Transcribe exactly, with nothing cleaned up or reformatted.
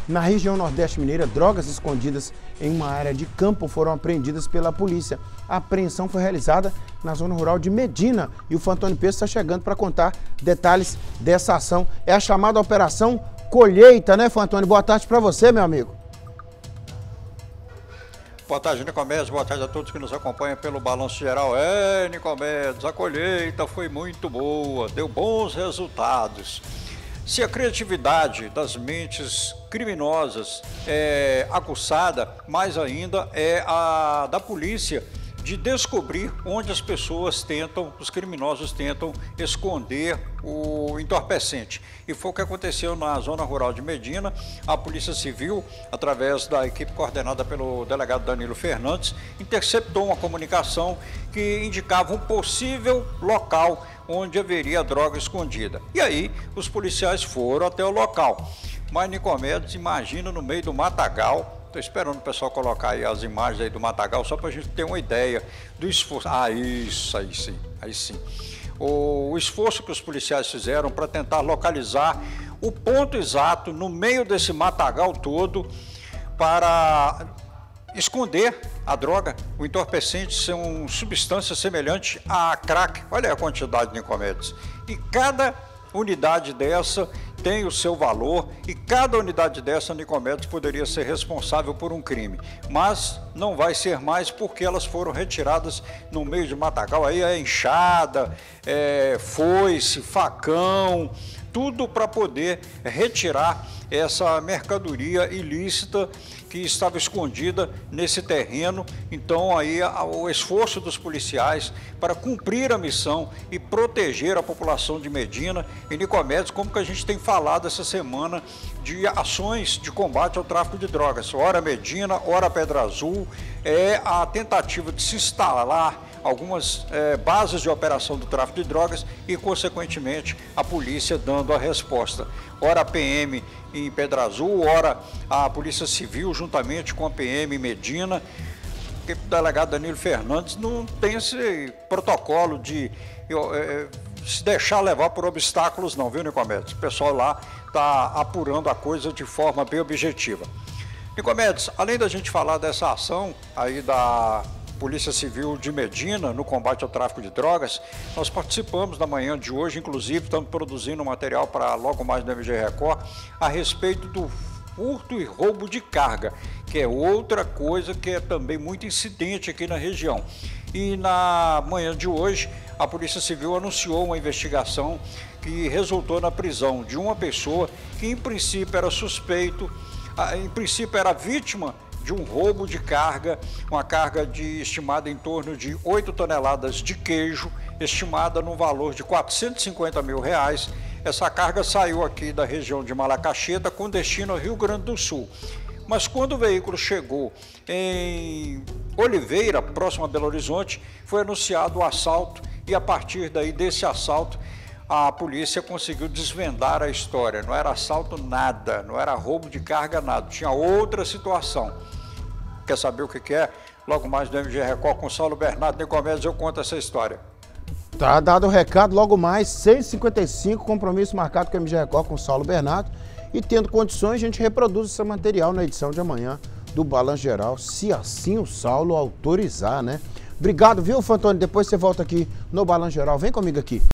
Na região Nordeste Mineira, drogas escondidas em uma área de campo foram apreendidas pela polícia. A apreensão foi realizada na zona rural de Medina e o Fantoni Pesce está chegando para contar detalhes dessa ação. É a chamada Operação Colheita, né, Fantoni? Boa tarde para você, meu amigo. Boa tarde, Nicomedes. Boa tarde a todos que nos acompanham pelo Balanço Geral. É, Nicomedes, a colheita foi muito boa, deu bons resultados. Se a criatividade das mentes criminosas é aguçada, mais ainda é a da polícia de descobrir onde as pessoas tentam, os criminosos tentam esconder o entorpecente. E foi o que aconteceu na zona rural de Medina. A Polícia Civil, através da equipe coordenada pelo delegado Danilo Fernandes, interceptou uma comunicação que indicava um possível local onde haveria droga escondida. E aí, os policiais foram até o local. Mas, Nicomedes, imagina no meio do matagal. Estou esperando o pessoal colocar aí as imagens aí do matagal, só para a gente ter uma ideia do esforço. Ah, isso, aí sim, aí sim. O, o esforço que os policiais fizeram para tentar localizar o ponto exato no meio desse matagal todo para esconder a droga, o entorpecente, ser uma substância semelhante a crack. Olha a quantidade de Nicomedes. E cada unidade dessa tem o seu valor e cada unidade dessa, Nicomedes, poderia ser responsável por um crime. Mas não vai ser mais porque elas foram retiradas no meio de matagal. Aí é enxada, é foice, facão, tudo para poder retirar essa mercadoria ilícita que estava escondida nesse terreno. Então aí o esforço dos policiais para cumprir a missão e proteger a população de Medina e Nicomedes, como que a gente tem falado essa semana de ações de combate ao tráfico de drogas. Ora Medina, ora Pedra Azul, é a tentativa de se instalar algumas é, bases de operação do tráfico de drogas e, consequentemente, a polícia dando a resposta. Ora a P M em Pedra Azul, ora a Polícia Civil, juntamente com a P M em Medina. O delegado Danilo Fernandes não tem esse protocolo de é, se deixar levar por obstáculos não, viu, Nicomedes? O pessoal lá está apurando a coisa de forma bem objetiva. Nicomedes, além da gente falar dessa ação aí da Polícia Civil de Medina no combate ao tráfico de drogas, nós participamos na manhã de hoje, inclusive estamos produzindo material para logo mais no M G Record a respeito do furto e roubo de carga, que é outra coisa que é também muito incidente aqui na região. E na manhã de hoje, a Polícia Civil anunciou uma investigação que resultou na prisão de uma pessoa que em princípio era suspeito, em princípio era vítima de um roubo de carga, uma carga de, estimada em torno de oito toneladas de queijo, estimada no valor de quatrocentos e cinquenta mil reais. Essa carga saiu aqui da região de Malacacheta com destino ao Rio Grande do Sul. Mas quando o veículo chegou em Oliveira, próximo a Belo Horizonte, foi anunciado o assalto e a partir daí desse assalto a polícia conseguiu desvendar a história. Não era assalto nada, não era roubo de carga nada, tinha outra situação. Quer saber o que que é? Logo mais no M G Record com Saulo Bernardo Nicomedes eu conto essa história. Tá dado o recado, logo mais, seis e cinquenta e cinco, compromisso marcado com o M G Record com Saulo Bernardo. E tendo condições, a gente reproduz esse material na edição de amanhã do Balanço Geral, se assim o Saulo autorizar, né? Obrigado, viu, Fantoni? Depois você volta aqui no Balanço Geral. Vem comigo aqui.